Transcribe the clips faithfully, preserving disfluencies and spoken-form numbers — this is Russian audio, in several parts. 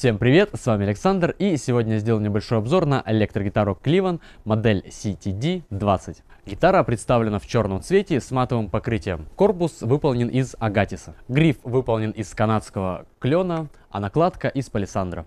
Всем привет, с вами Александр, и сегодня я сделал небольшой обзор на электрогитару Cleven модель си ти ди двадцать. Гитара представлена в черном цвете с матовым покрытием. Корпус выполнен из агатиса. Гриф выполнен из канадского клена, а накладка из палисандра.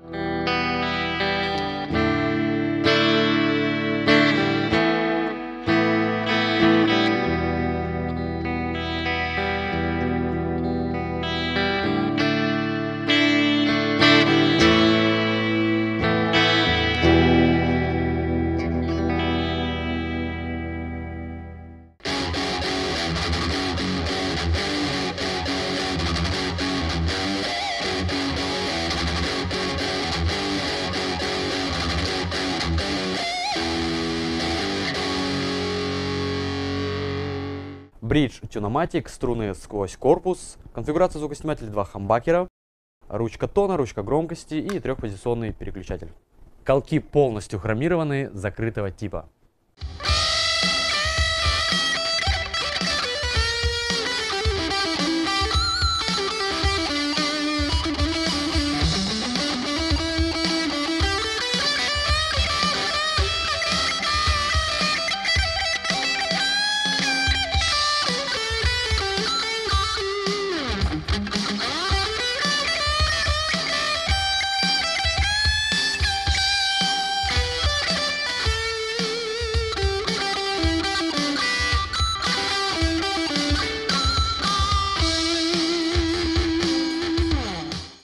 Бридж Tune-o-matic, струны сквозь корпус, конфигурация звукоснимателя, два хамбакера, ручка тона, ручка громкости и трехпозиционный переключатель. Колки полностью хромированные, закрытого типа.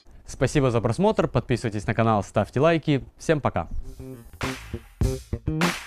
Спасибо за просмотр, подписывайтесь на канал, ставьте лайки. Всем пока!